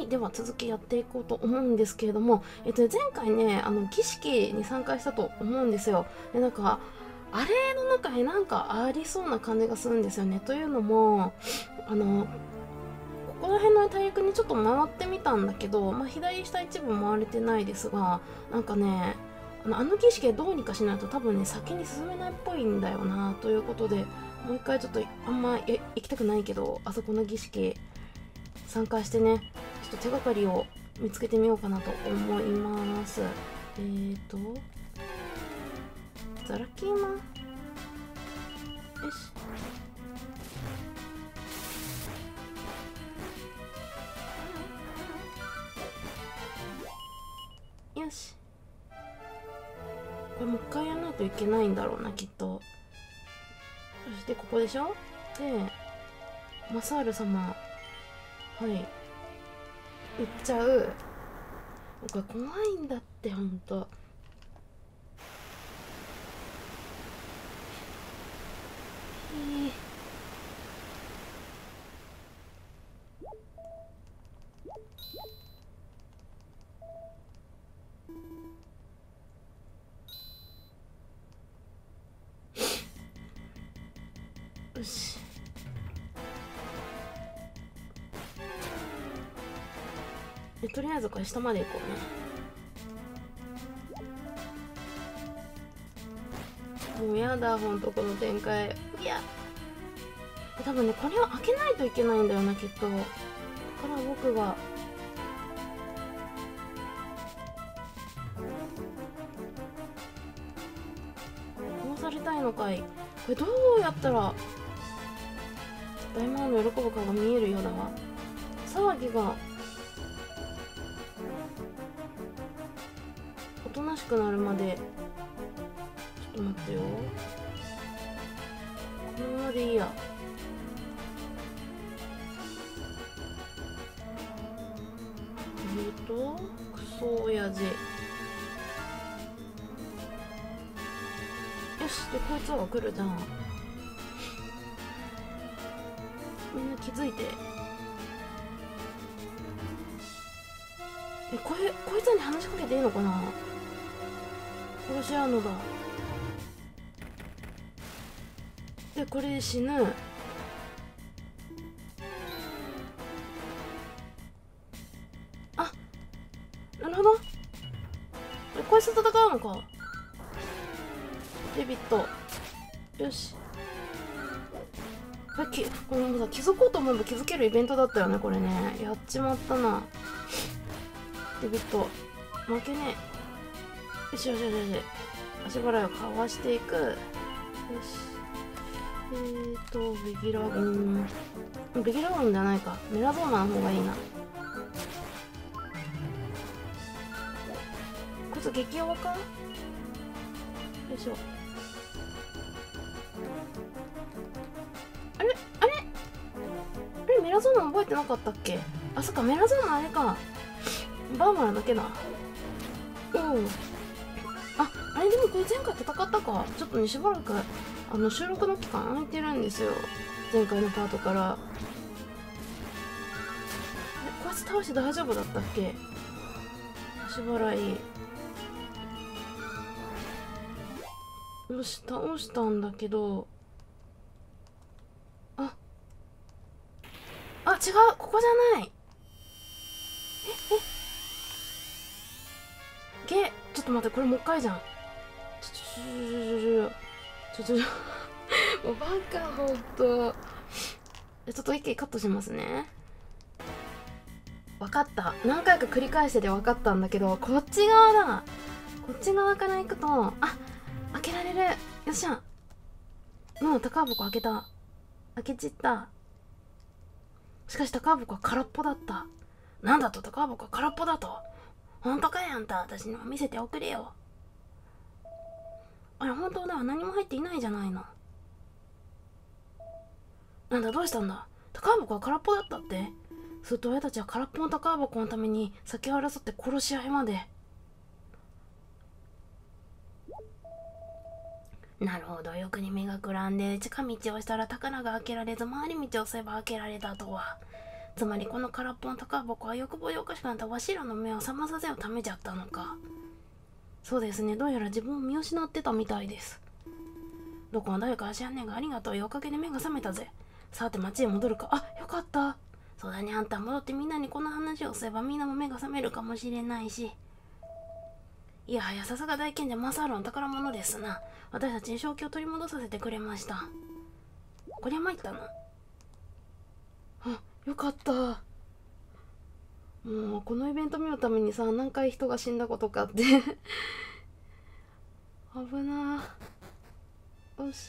にでは続きやっていこうと思うんですけれども、前回ね儀式に参加したと思うんですよ。でなんかあれの中になんかありそうな感じがするんですよね。というのもここら辺の大陸にちょっと回ってみたんだけど、左下一部回れてないですが、なんかねあの儀式でどうにかしないと多分ね先に進めないっぽいんだよな。ということでもう一回ちょっとあんま行きたくないけどあそこの儀式参加してね、ちょっと手がかりを見つけてみようかなと思います。ザラキーマン、よし。よし、これもう一回やらないといけないんだろうなきっと。そしてここでしょ。でマサール様、はい、行っちゃう。これ怖いんだってほんと。よし、とりあえずこれ下まで行こうね。もうやだほんとこの展開。いや多分ねこれを開けないといけないんだよなきっと。だから僕が殺されたいのかい。これどうやったら大魔王の喜ぶ顔が見えるようだわ。騒ぎがおとなしくなるまでちょっと待ってよ。このままでいいや。クソ親父。よし、でこいつが来るじゃん。みんな気づいて。こいつらに話しかけていいのかな。殺し合うのだ。でこれで死ぬ。あ、なるほど。こいつと戦うのか。デビット。よし、これもさ気づこうと思えば気づけるイベントだったよねこれね。やっちまったな。デビット負けねえ。よしよしよしよし、足払いをかわしていく。よし、ベギラゴンじゃないか、メラゾーマの方がいいな。こいつ激弱か。よいしょ。あれメラゾーマ覚えてなかったっけ。あ、そっか、メラゾーマあれか、バーバラだけだ。あれでもこれ前回戦ったか。ちょっとねしばらく収録の期間空いてるんですよ、前回のパートから。こいつ倒して大丈夫だったっけ。足払い。よし、倒したんだけど、違う、ここじゃない。ちょっと待って、これもう一回じゃん。もうバカほんと。ちょっと一回カットしますね。分かった、何回か繰り返してて分かったんだけど、こっち側だ。こっち側から行くと開けられる。よっしゃ。もう宝箱開けた。開けちった。しかし宝箱は空っぽだった。なんだと、宝箱は空っぽだと。ほんとかいあんた、私にも見せておくれよ。あれ本当だ、何も入っていないじゃないの。なんだ、どうしたんだ。宝箱は空っぽだったって。すると親たちは空っぽの宝箱のために先を争って殺し合いまで。なるほど、よくに目がくらんで近道をしたら宝が開けられず回り道をすれば開けられたとは。 つまりこの空っぽの宝箱は欲望でおかしくなったわしらの目を覚まさせるためじゃったのか。そうですね、どうやら自分を見失ってたみたいです。どこも誰か足やんねんがありがとうよ、おかげで目が覚めたぜ。さて町へ戻るか。あ、よかった。そうだね、あんた戻ってみんなにこの話をすればみんなも目が覚めるかもしれないし。いやはや、さすが大賢者マサールの宝物ですな。私たちに正気を取り戻させてくれました。こりゃ参ったな。あ、よかった。もうこのイベント見るためにさ、何回人が死んだことかって危な。よし。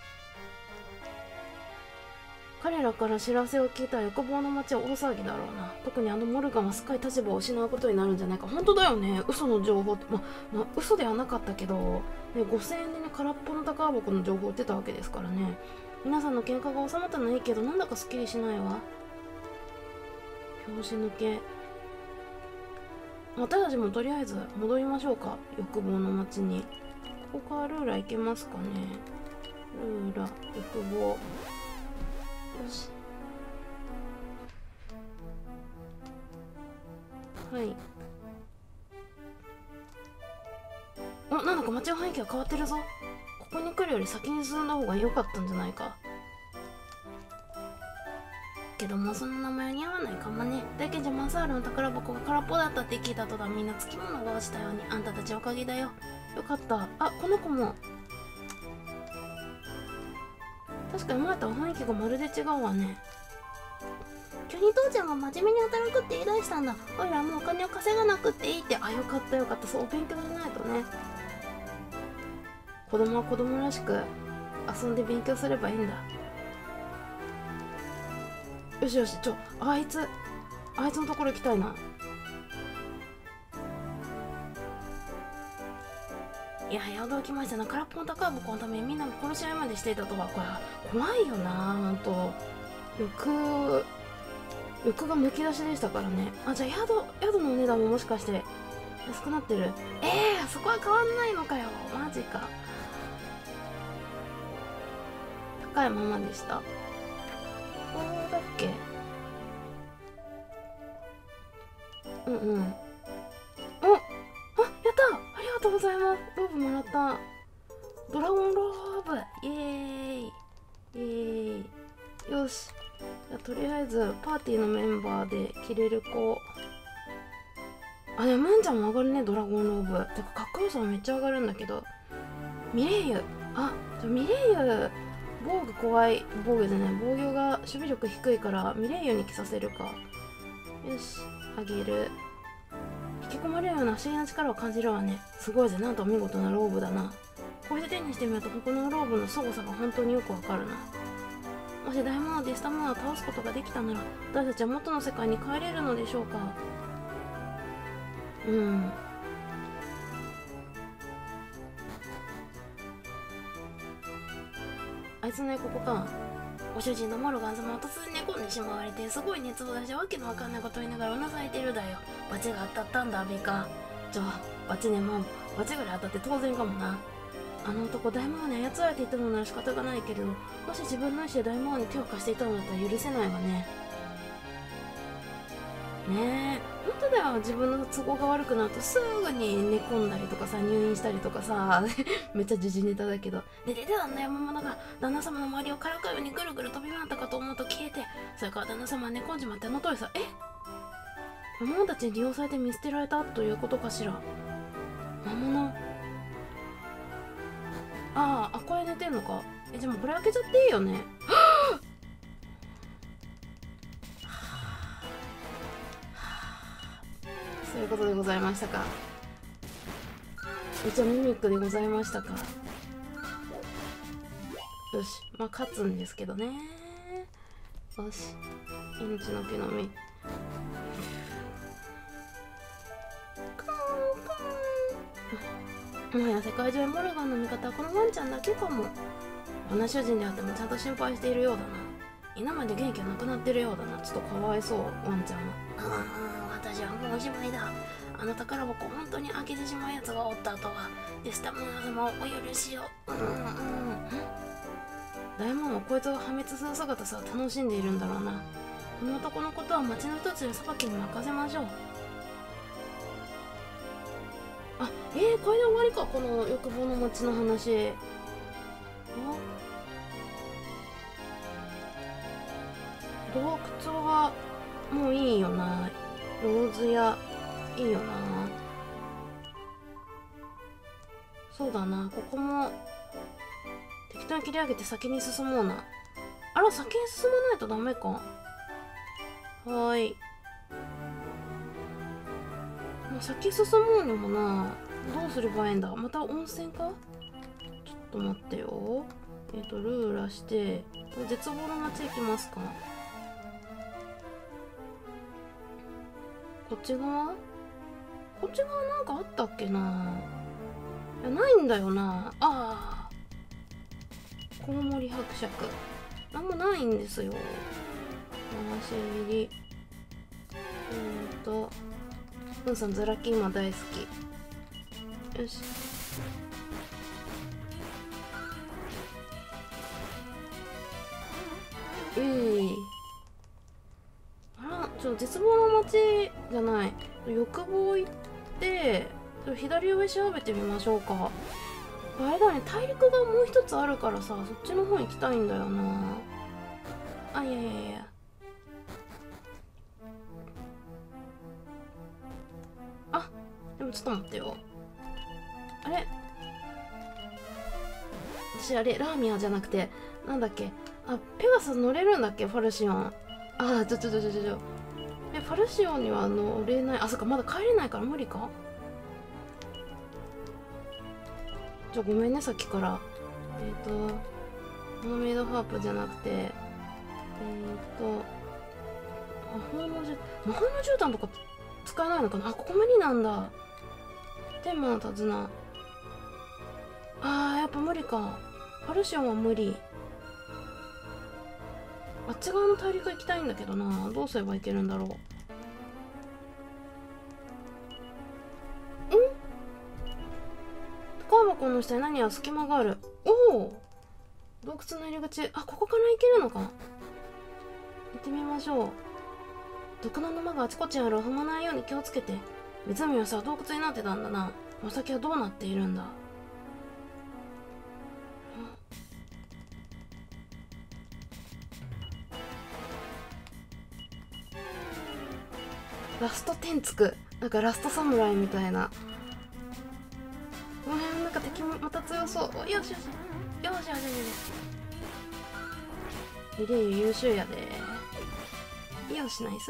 彼らから知らせを聞いた欲望の街は大騒ぎだろうな。特にモルガンはすっかり立場を失うことになるんじゃないか。本当だよね、嘘の情報って。嘘ではなかったけど、ね、5000円でね、空っぽの宝箱の情報を売ってたわけですからね。皆さんの喧嘩が収まったのはいいけど、なんだかすっきりしないわ。拍子抜け。私たちもとりあえず戻りましょうか、欲望の街に。ここからルーラ行けますかね。ルーラ、欲望。よし。はい。お、なんだか街の雰囲気が変わってるぞ。ここに来るより先に進んだ方が良かったんじゃないか。けどもうその名前は似合わないかもね。だけじゃマサールの宝箱が空っぽだったって聞いた途端みんなつきものが落ちたように。あんたたちおかげだよ。よかった。あ、この子も。確かに前とは雰囲気がまるで違うわね。急に父ちゃんが真面目に働くって言い出したんだ。おいらもうお金を稼がなくっていいって。あ、よかったよかった。そう、勉強しないとね。子供は子供らしく遊んで勉強すればいいんだ。よしよし、あいつのところ行きたいな。いや、驚きましたな。空っぽの宝箱のためにみんなが殺し合いまでしていたとは。これ怖いよな、ほんと。欲がむき出しでしたからね。あ、じゃあ宿のお値段ももしかして安くなってる。そこは変わんないのかよ。マジか。高いままでした。こうだっけ。うんうん。やったありがとうございます。ローブもらった。ドラゴンローブイエーイイエーイ。よし、じゃあとりあえずパーティーのメンバーで着れる子。あ、でもムンちゃんも上がるね、ドラゴンローブ。てかかっこよさはめっちゃ上がるんだけど。ミレイユ。ミレイユ防具怖い。防具でね、防御が守備力低いからミレイユに着させるか。よし、あげる。引き込まれるような不思議な力を感じるわね。すごいぜ、なんと見事なローブだな。こうして手にしてみるとこのローブの凄さが本当によくわかるな。もし大魔王デスタムーンを倒すことができたなら、私たちは元の世界に帰れるのでしょうか。あいつね、ここか。ご主人のモルガン様は突然寝込んでしまわれて、すごい熱を出してわけのわかんないことを言いながらうなされてるだよ。バチが当たったんだ、アビカ。バチね、バチぐらい当たって当然かもな。あの男、大魔王に操られていたのなら仕方がないけれど、もし自分の意思で大魔王に手を貸していたのだったら許せないわね。ねえ、本当だよ。自分の都合が悪くなるとすぐに寝込んだりとかさ、入院したりとかさめっちゃ時事ネタだけど。で旦那山物が旦那様の周りをからかうようにぐるぐる飛び回ったかと思うと消えて、それから旦那様は寝込んじまって、あの通りさ。魔物たちに利用されて見捨てられたということかしら。魔物、これ寝てんのか。じゃあもうこれ開けちゃっていいよね。そういうことでございましたか。一応ミミックでございましたか。よし、勝つんですけどね。よし、命の木の実。もはや世界中でモルガンの味方はこのワンちゃんだけかも。こんな主人であってもちゃんと心配しているようだな。今まで元気がなくなってるようだな。ちょっとかわいそう、ワンちゃんは。私はもうおしまいだ。あの宝箱本当に開けてしまうやつがおったとは。デスタムー様をお許しを。大魔王はこいつが破滅する姿さ楽しんでいるんだろうな。 この男のことは町の人たちの裁きに任せましょう。あ、これで終わりか、この欲望の町の話。洞窟はもういいよな。ローズ屋いいよな。そうだな、ここも適当に切り上げて先に進もうな。あら、先に進まないとダメか。はーい。もう先進もうにもな、どうすればいいんだ。また温泉か。ちょっと待ってよ。ルーラして絶望の街行きますか。こっち側なんかあったっけな。いや、ないんだよな。ああ、コウモリ伯爵なんもないんですよ。回し入り。うんさんズラキ今大好き。よし。あら、絶望の街じゃない、欲望行って左上調べてみましょうか。あれだね、大陸がもう一つあるからさ、そっちの方行きたいんだよな。あ、いやいやいや。あ、でもちょっと待ってよ。あれ、私あれラーミアじゃなくてなんだっけ。あ、ペガサス乗れるんだっけ、ファルシオン。あ、ファルシオンには乗れない。あ、そっか、まだ帰れないから無理か。じゃあごめんね、さっきから。モーメイドハープじゃなくて、魔法の絨毯とか使えないのかな。あ、ここ無理なんだ。天魔の手綱。やっぱ無理か。ファルシオンは無理。あっち側の大陸行きたいんだけどな。どうすればいけるんだろう。宝箱の下に何や隙間がある。おお、洞窟の入り口。あ、ここから行けるのか。行ってみましょう。毒の沼があちこちある。踏まないように気をつけて。湖はさ、洞窟になってたんだな。お先はどうなっているんだ。ラスト天竺、なんかラストサムライみたいな。なんか敵もまた強そう。よしよしよしよしよしよし。リレー優秀やで。よし、ナイス。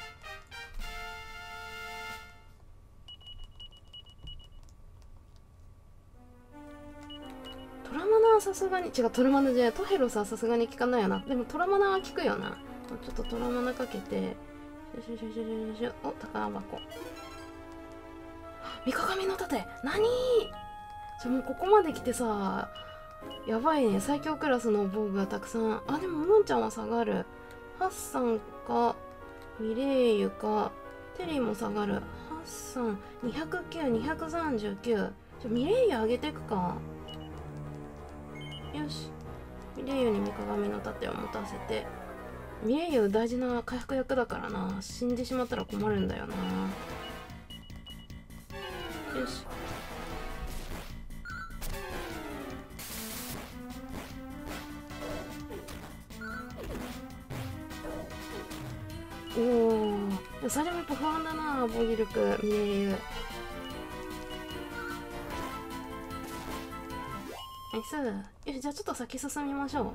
トラマナはさすがに、違う、トラマナじゃない、トヘロスはさすがに効かないよな。でもトラマナは効くよな。ちょっとトラマナかけて、お、宝箱。三鏡の盾、何。もうここまで来てさ、やばいね。最強クラスの防具がたくさん。あ、でもムンちゃんは下がる。ハッサンかミレーユかテリーも下がる。ハッサン209、239。ミレーユ上げていくか。よし、ミレーユに三鏡の盾を持たせて。ミレーユ大事な回復役だからな。死んでしまったら困るんだよな。よし。おお、それもやっぱ不安だな。防御力ミレーユ。ナイス。よし、じゃあちょっと先進みましょう。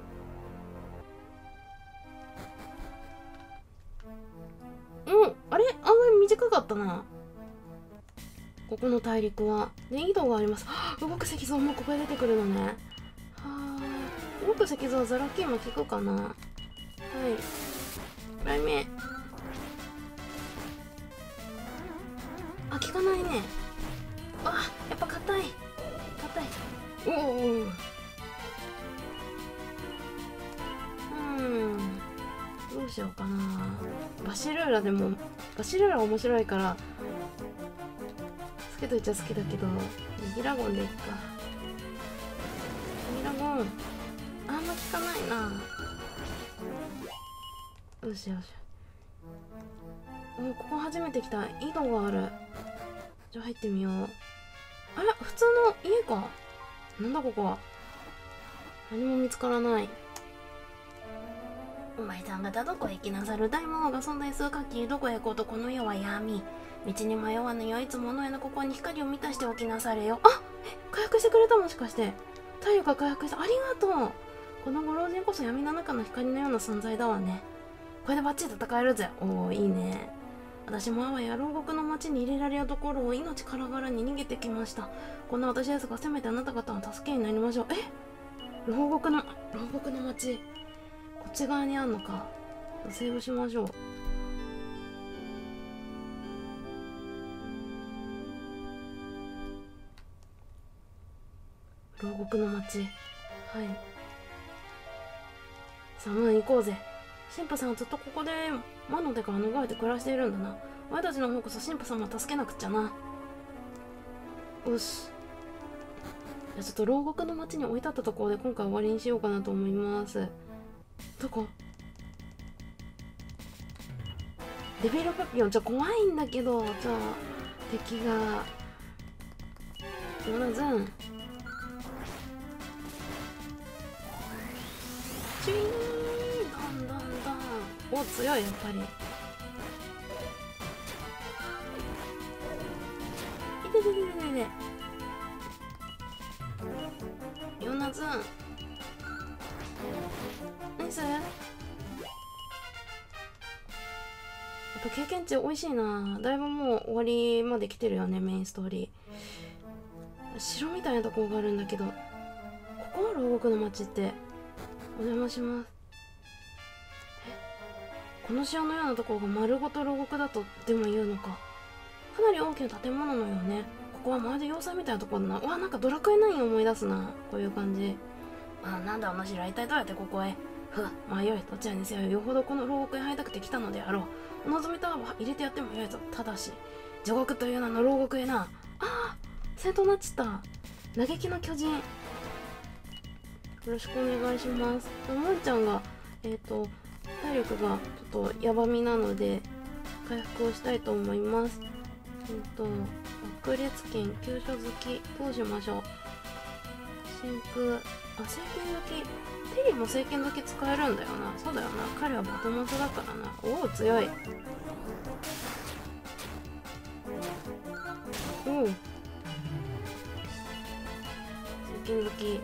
あれ、案外短かったな、ここの大陸は。で、井戸があります。動く石像もここで出てくるのね。はあ、動く石像はザラキーも効くかな。はい、雷鳴。あ、効かないね。あ、やっぱ硬い。おお、どうしようかな。バシルーラでも、バシルーラ面白いからつけといちゃ好きだけど、ギラゴンでいっか。ギラゴンあんま効かないな。よしよし。 お、ここ初めて来た。井戸がある。じゃあ入ってみよう。あれ、普通の家か。なんだここは。何も見つからない。お前さん方どこへ行きなさる。大魔王が存在する限りどこへ行こうとこの世は闇。道に迷わぬよういつものようなここに光を満たしておきなされよ。あ、回復してくれた。もしかして体力が回復した。ありがとう。このご老人こそ闇の中の光のような存在だわね。これでバッチリ戦えるぜ。おお、いいね。私もあわや牢獄の町に入れられるところを命からがらに逃げてきました。こんな私ですが、せめてあなた方の助けになりましょう。牢獄の町、こっち側にあんのか。セーブしましょう。牢獄の町、はい。さあ、まあ行こうぜ。神父さんはずっとここで魔の手から逃れて暮らしているんだな。俺たちの方こそ神父様を助けなくっちゃな。よし。じゃあちょっと牢獄の町に置いてあったところで今回終わりにしようかなと思います。どこ？デビルパピオン、怖いんだけど、敵が。まずチュイーン、どん。お、強い、やっぱり。いててててて。ヨナズン。何それ？やっぱ経験値美味しいな。だいぶもう終わりまで来てるよね、メインストーリー。城みたいなところがあるんだけど、ここは牢獄の町って。お邪魔します。この城のようなところが丸ごと牢獄だとでも言うのか。かなり大きな建物のようね。ここはまるで要塞みたいなところだな。うわ、なんかドラクエ9思い出すな。こういう感じ。なんだあの城、一体どうやってここへ。まあよい、どちらにせよよほどこの牢獄へ入りたくて来たのであろう。お望みとは入れてやってもよいぞ。ただし地獄という名の牢獄へな。戦闘なっちった。嘆きの巨人、よろしくお願いします。もんちゃんが体力がちょっとやばみなので回復をしたいと思います。爆裂剣、急所好き、どうしましょう。真空、聖剣好き。テリーも聖剣好き使えるんだよな。そうだよな、彼はバトモスだからな。おお、強い。おお、聖剣好き。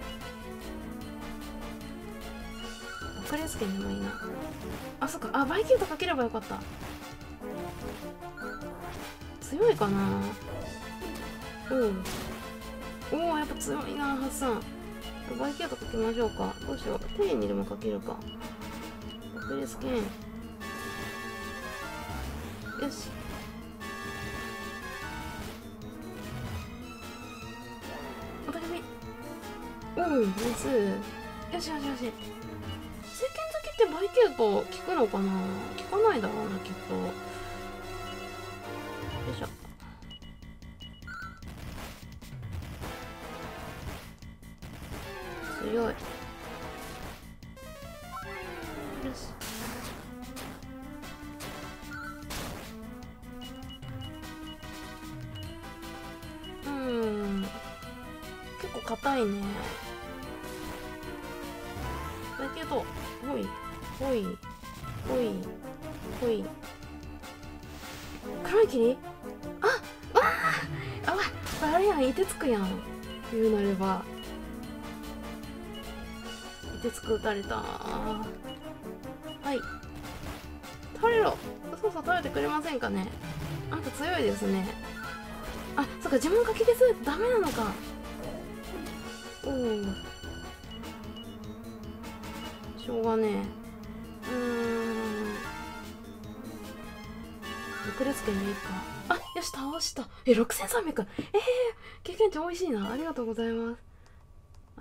爆裂剣でもいいな。そっか、バイキュートかければよかった。強いかな。おお、やっぱ強いな、ハッサン。バイキュートかけましょうか。どうしよう、テリーにでもかけるか。爆裂剣、よし。おたけび。ナイス。よし。聖剣好きってバイキュート効くのかな。効かないだろうな、きっと。よいしょ。強い。よし。結構硬いね。だけど、ほい。黒い霧？これあれやん、いてつくやん。言うなれば。いてつく打たれた。はい。倒れろ。そう倒れてくれませんかね。あんた強いですね。そっか、自分書きでするとダメなのか。しょうがねえ。爆裂剣でいいか。よし、倒した。6300。経験値美味しいな。ありがとうございます。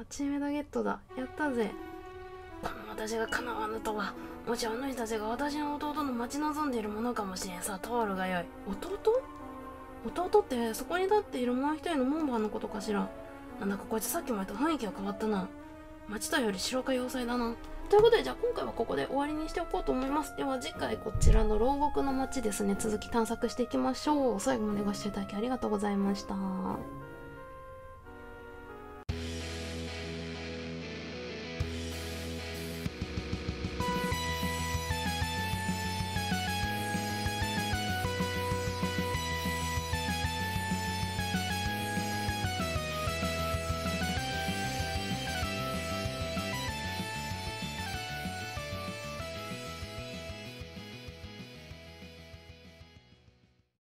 チーメダゲットだ。やったぜ。この私が叶わぬとは。もしあの人たちが私の弟の待ち望んでいるものかもしれん。さあ、通るがよい。弟ってそこに立っているもう一人の門番のことかしら。なんだかこいつさっきまでと雰囲気が変わったな。町というより城か要塞だな。 ということで、じゃあ今回はここで終わりにしておこうと思います。では次回こちらの牢獄の街ですね、続き探索していきましょう。最後までご視聴いただきありがとうございました。